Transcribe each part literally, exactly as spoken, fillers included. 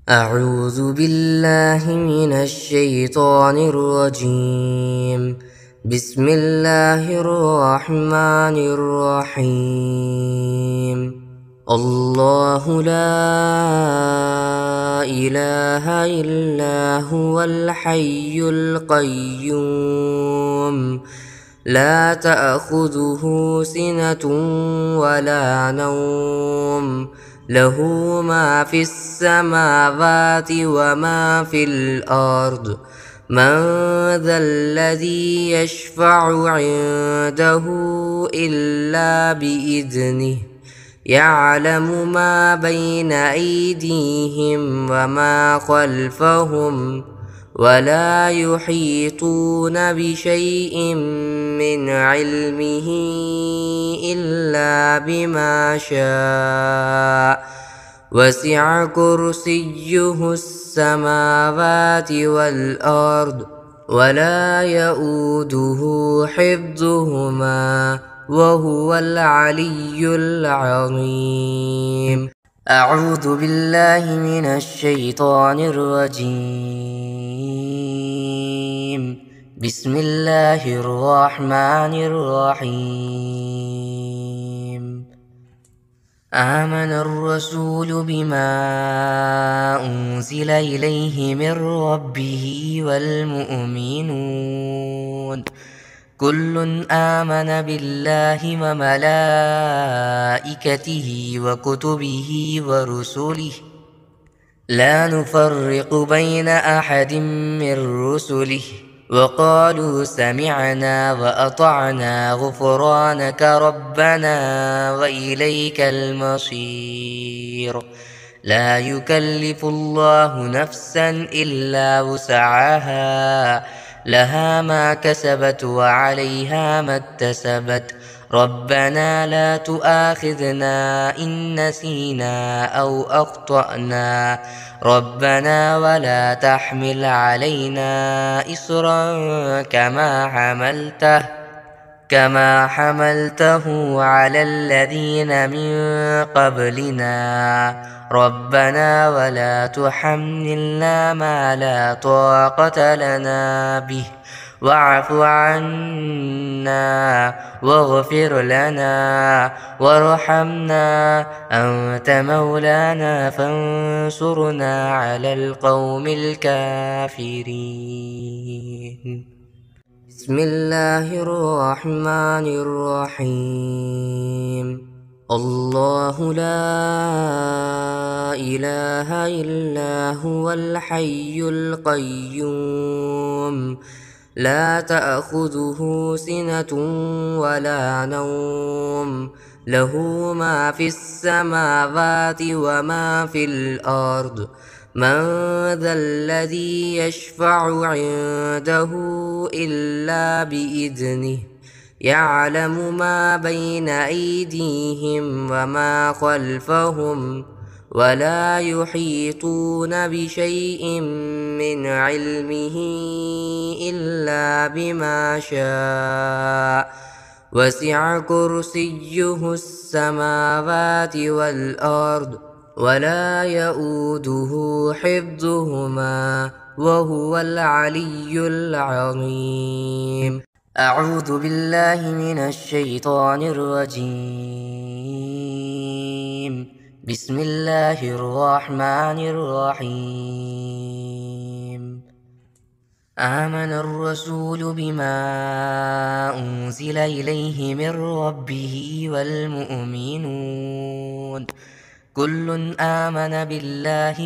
أعوذ بالله من الشيطان الرجيم. بسم الله الرحمن الرحيم. الله لا إله إلا هو الحي القيوم لا تأخذه سنة ولا نوم له ما في السماوات وما في الأرض من ذا الذي يشفع عنده إلا بإذنه يعلم ما بين أيديهم وما خلفهم ولا يحيطون بشيء من علمه إلا بما شاء وسع كرسيه السماوات والأرض ولا يؤوده حفظهما وهو العلي العظيم. أعوذ بالله من الشيطان الرجيم. بسم الله الرحمن الرحيم. آمن الرسول بما أنزل إليه من ربه والمؤمنون كل آمن بالله وملائكته وكتبه ورسله لا نفرق بين أحد من رسله وقالوا سمعنا وأطعنا غفرانك ربنا وإليك المصير. لا يكلف الله نفسا إلا وسعها لها ما كسبت وعليها ما اكتسبت ربنا لا تؤاخذنا إن نسينا أو أخطأنا ربنا ولا تحمل علينا إصرا كما حملته كما حملته على الذين من قبلنا ربنا ولا تحملنا ما لا طاقة لنا به واعف عنا واغفر لنا وارحمنا أنت مولانا فانصرنا على القوم الكافرين. بسم الله الرحمن الرحيم. الله لا إله إلا هو الحي القيوم لا تأخذه سنة ولا نوم له ما في السماوات وما في الأرض من ذا الذي يشفع عنده إلا بإذنه يعلم ما بين أيديهم وما خلفهم ولا يحيطون بشيء من علمه إلا بما شاء وسع كرسيه السماوات والأرض ولا يؤوده حفظهما وهو العلي العظيم. أعوذ بالله من الشيطان الرجيم. بسم الله الرحمن الرحيم. آمن الرسول بما أنزل إليه من ربه والمؤمنون كل آمن بالله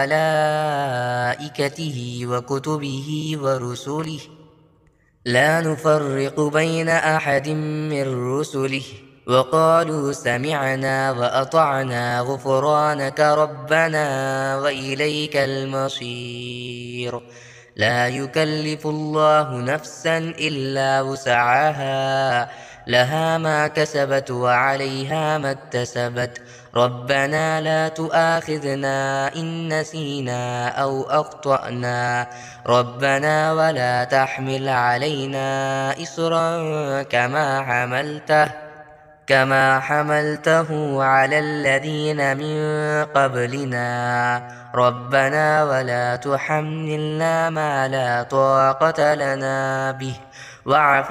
وملائكته وكتبه ورسله لا نفرق بين أحد من رسله وقالوا سمعنا وأطعنا غفرانك ربنا وإليك المصير. لا يكلف الله نفسا إلا وسعها لها ما كسبت وعليها ما اكتسبت ربنا لا تؤاخذنا إن نسينا أو أخطأنا ربنا ولا تحمل علينا إصرا كما حملته كما حملته على الذين من قبلنا ربنا ولا تحملنا ما لا طاقة لنا به واعف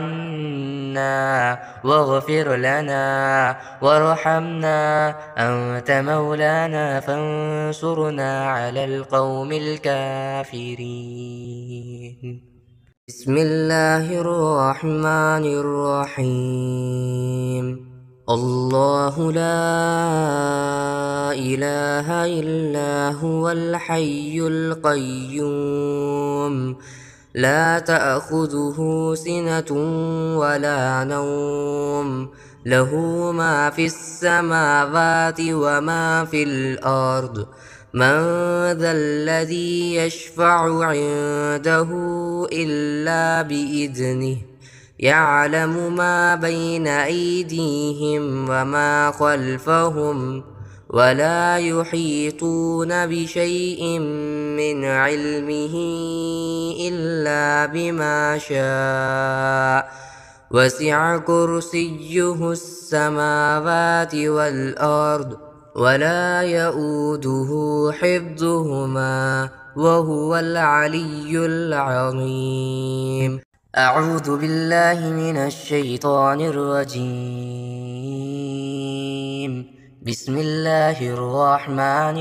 عنا واغفر لنا وارحمنا أنت مولانا فانصرنا على القوم الكافرين. بسم الله الرحمن الرحيم. الله لا إله إلا هو الحي القيوم لا تأخذه سنة ولا نوم له ما في السماوات وما في الأرض من ذا الذي يشفع عنده إلا بإذنه يعلم ما بين أيديهم وما خلفهم ولا يحيطون بشيء من علمه إلا بما شاء وسع كرسيه السماوات والأرض ولا يؤوده حفظهما وهو العلي العظيم. أعوذ بالله من الشيطان الرجيم. بسم الله الرحمن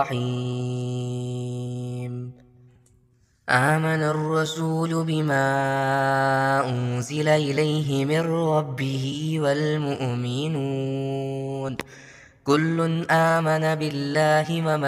الرحيم. آمن الرسول بما أنزل إليه من ربه والمؤمنون كل آمن بالله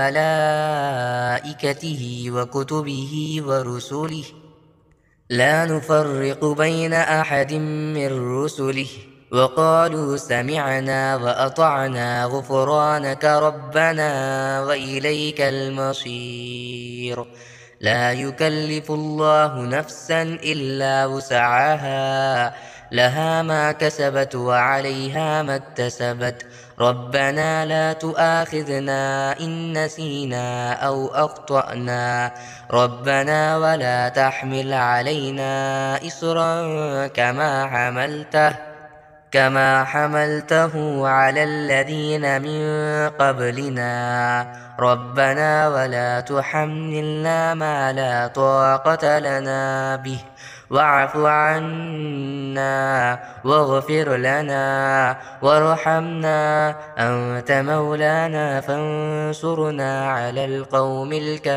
وملائكته وكتبه ورسله لا نفرق بين أحد من رسله وقالوا سمعنا وأطعنا غفرانك ربنا وإليك المصير. لا يكلف الله نفسا إلا وسعها لها ما كسبت وعليها ما اكتسبت ربنا لا تؤاخذنا إن نسينا أو أخطأنا ربنا ولا تحمل علينا إصرا كما حملته كما حملته على الذين من قبلنا ربنا ولا تحملنا ما لا طاقة لنا به واعف عنا واغفر لنا وارحمنا أنت مولانا فانصرنا على القوم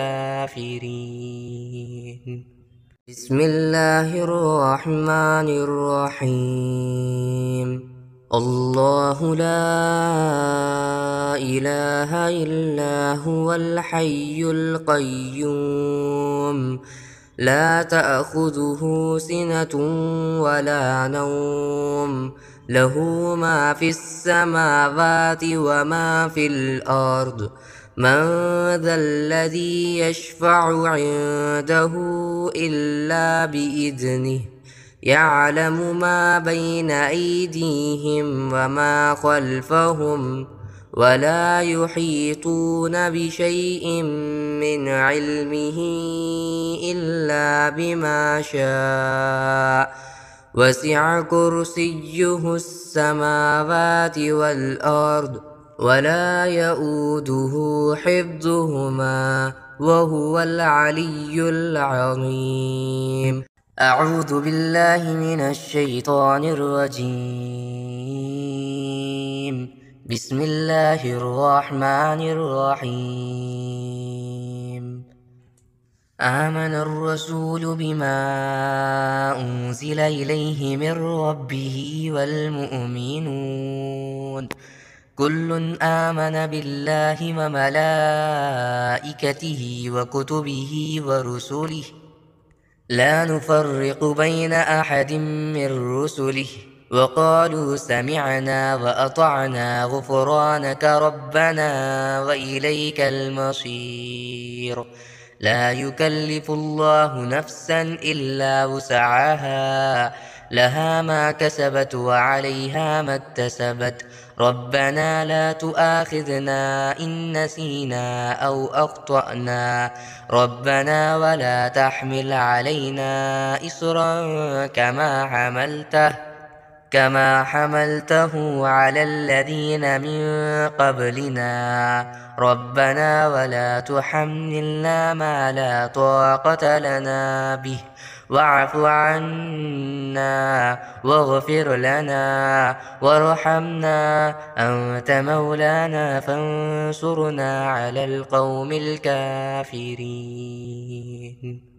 الكافرين. بسم الله الرحمن الرحيم. الله لا إله إلا هو الحي القيوم لا تأخذه سنة ولا نوم له ما في السماوات وما في الأرض من ذا الذي يشفع عنده إلا بإذنه يعلم ما بين أيديهم وما خلفهم ولا يحيطون بشيء من علمه إلا بما شاء وسع كرسيه السماوات والأرض ولا يؤوده حفظهما وهو العلي العظيم. أعوذ بالله من الشيطان الرجيم. بسم الله الرحمن الرحيم. آمن الرسول بما أنزل إليه من ربه والمؤمنون كل آمن بالله وملائكته وكتبه ورسله لا نفرق بين أحد من رسله وقالوا سمعنا وأطعنا غفرانك ربنا وإليك المصير. لا يكلف الله نفسا إلا وسعها لها ما كسبت وعليها ما اكتسبت ربنا لا تؤاخذنا إن نسينا أو أخطأنا ربنا ولا تحمل علينا إصرا كما حملته كما حملته على الذين من قبلنا ربنا ولا تحملنا ما لا طاقة لنا به واعف عنا واغفر لنا وارحمنا أنت مولانا فانصرنا على القوم الكافرين.